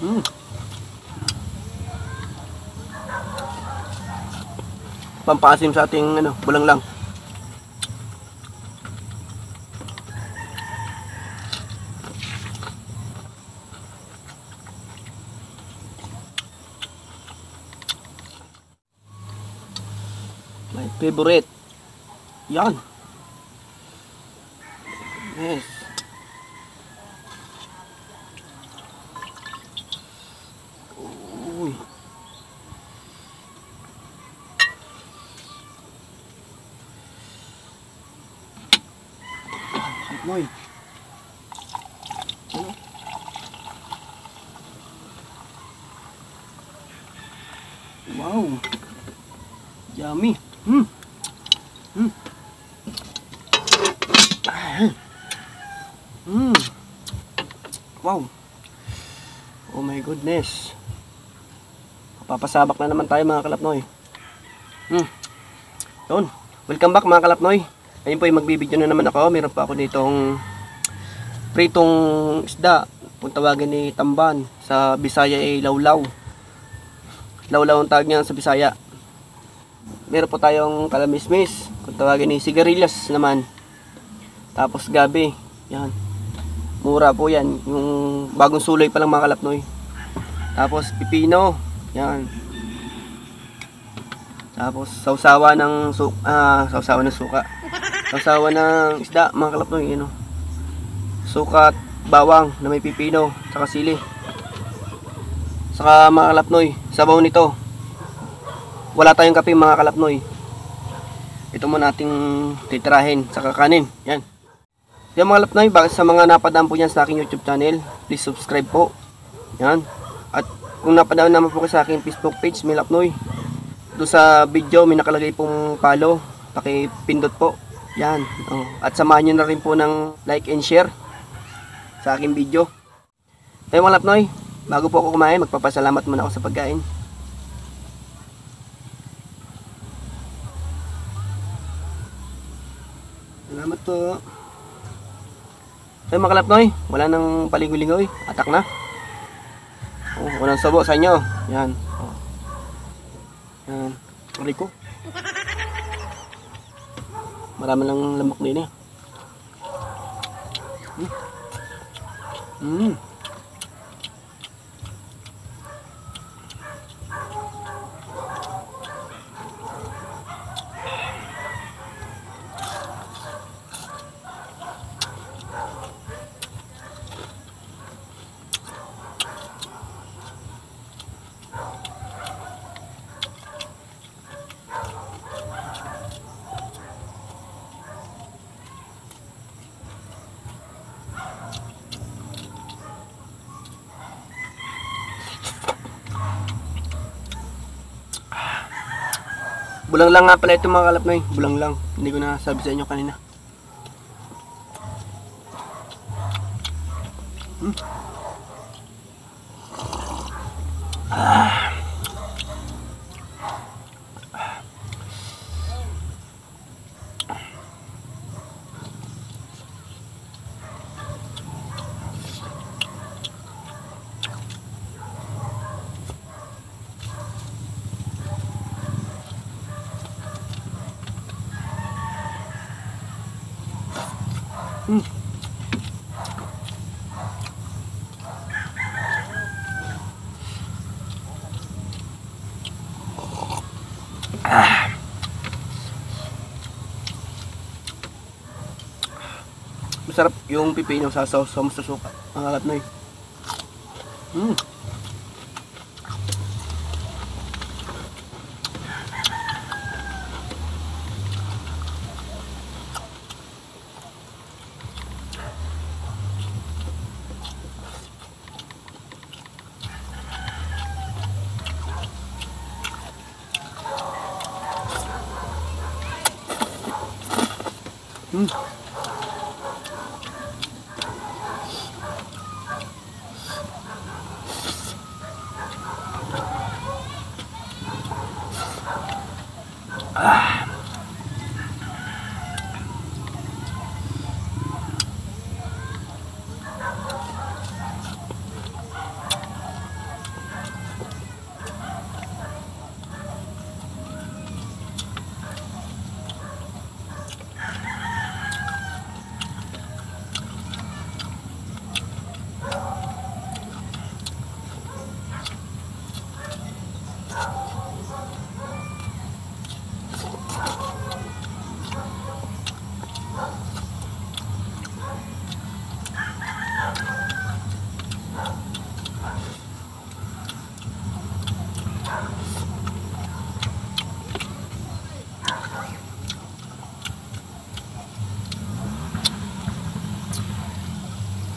Mm. Pampasim sa ating bulang lang. My favorite. Yan. Yes. Uy. Moy. Wow. Yummy. Hmm. Hmm. Hmm. Wow. Oh my goodness. Papasabak na naman tayo mga kalapnoy. Yun. Welcome back mga kalapnoy. Ayun po, magbibideo na naman ako. Meron pa ako ditong pritong isda. Kung tawagin ni Tamban. Sa Bisaya ay lawlaw. Lawlaw ang tawag niya sa Bisaya. Meron po tayong kalamismis. Kung tawagin ni sigarilyas naman. Tapos gabi. Yan. Mura po yan. Yung bagong suloy pa lang mga kalapnoy. Tapos pipino. Yan. Tapos sausawa ng sausawa ng suka. Sausawa ng isda mga kalapnoy, suka at bawang na may pipino, saka sili. Saka mga kalapnoy, sabaw nito. Wala tayong kape mga kalapnoy. Ito mo nating titirahin sa kakanin. Yan. Yan mga kalapnoy, sa mga napadaan po yan sa aking YouTube channel, please subscribe po. Yan. At kung napadaan naman po kayo sa aking Facebook page, may Lapnoy. Doon sa video may nakalagay pong follow, pakipindot po. Yan. At samahan nyo na rin po ng like and share sa aking video. Tayo mga Lapnoy, bago po ako kumain, magpapasalamat muna ako sa pagkain. Salamat po. Tayo mga Lapnoy, wala nang paligoy-ligoy, atak na. Walang sabo sa inyo. Yan. Yan. Rico. Marami lang lamok din eh. Bulang lang nga pala ito mga kalapnoy. Bulang lang. Hindi ko na sabi sa inyo kanina. Masarap yung pipino sa sausaw sa suka mga kalapnoy.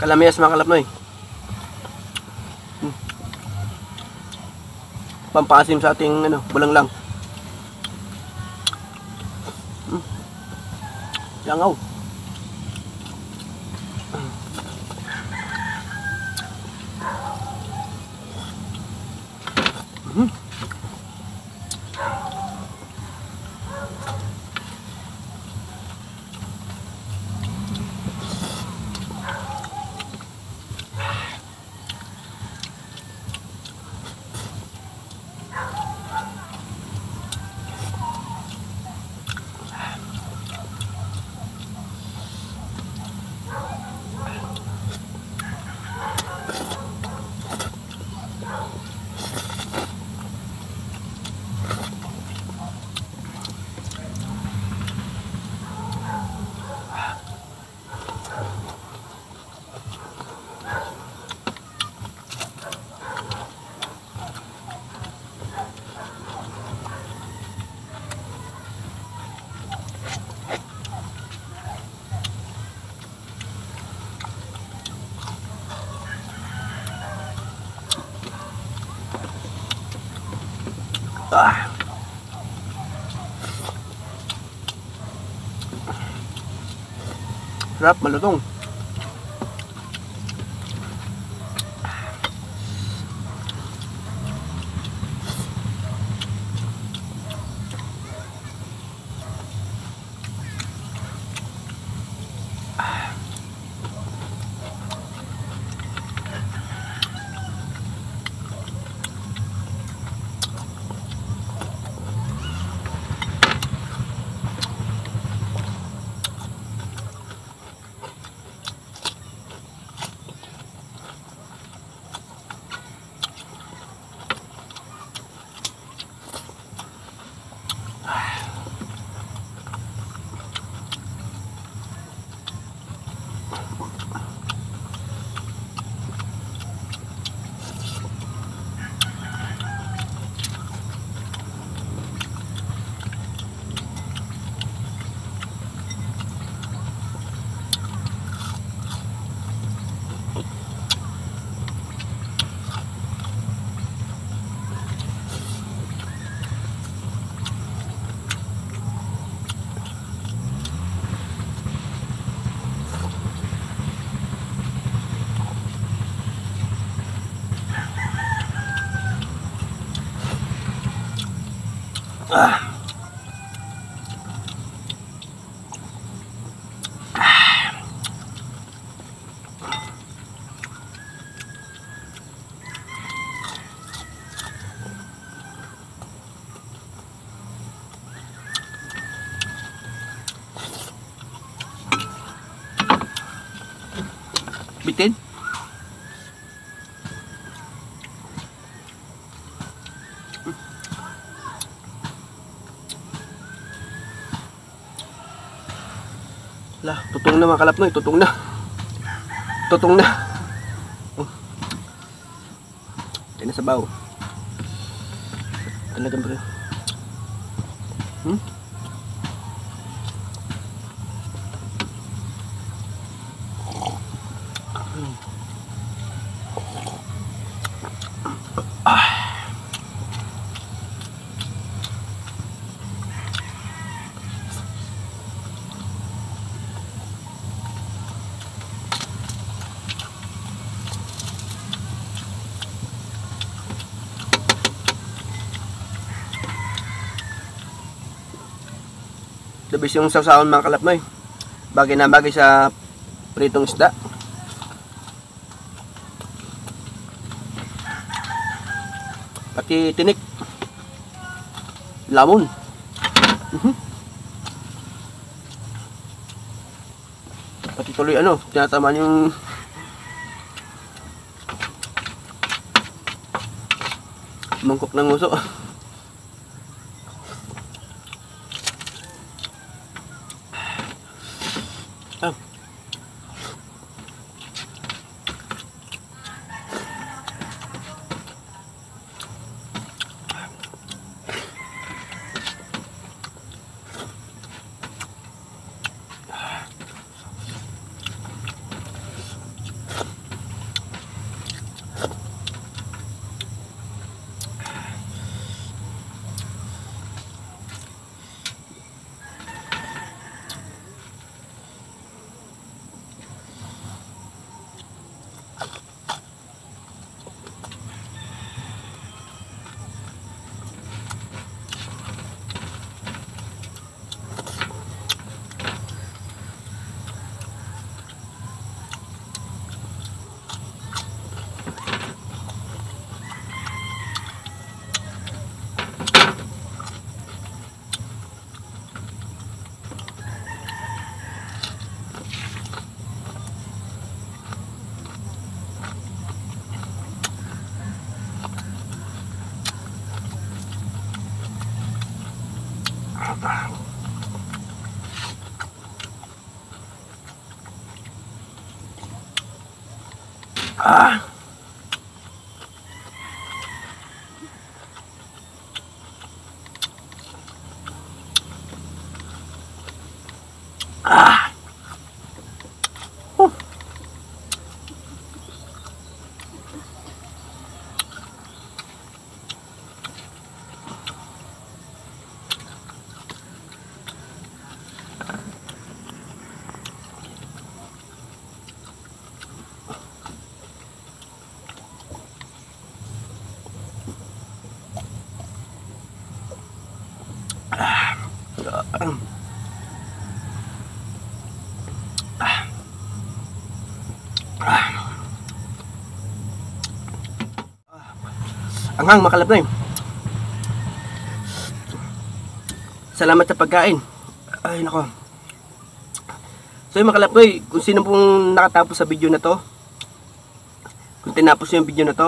Kalamyas mga kalapnoy. Pampaasim sa ating bulanglang. Langaw. Sarap, malutong. Bitin. Lah, tutong na mga kalapnoy, tutong na. Tutong na. Yan na sabaw. Talagang bro. Dabis yung sawsawan mga kalapnoy. Bagay na bagay sa pritong isda. Pati tinik. Lamon. Pati tuloy tinatamaan yung mangkok ng nguso. Ah. Ah. Anghang mga kalapnoy. Salamat sa pagkain. Ay nako. So yung mga kalapnoy, kung sino pong nakatapos sa video na to, kung tinapos yung video na to,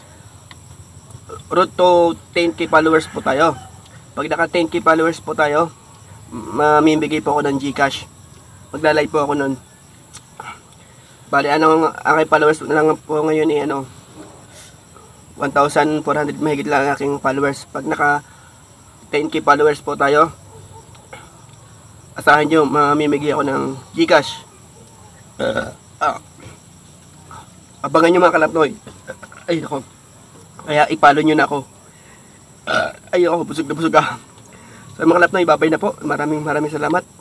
road to 10k followers po tayo. Pag naka 10k followers po tayo, mamimigay po ako ng GCash. Magla-live po ako nun. Bali, ang aking followers na lang po ngayon ay 1,400 mahigit lang ang aking followers. Pag naka 10k followers po tayo, asahan nyo, mamimigay ako ng GCash. Abangan nyo mga kalapnoy. Ay nako. Kaya ipalo nyo na ako. Ay ako, busog na busog ah. So mga kalapnoy, babay na po. Maraming salamat.